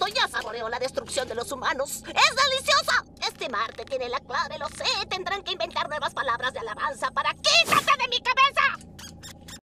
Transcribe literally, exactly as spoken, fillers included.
ya saboreo la destrucción de los humanos. ¡Es deliciosa! Este Marte tiene la clave, lo sé. Tendrán que inventar nuevas palabras de alabanza para Kit.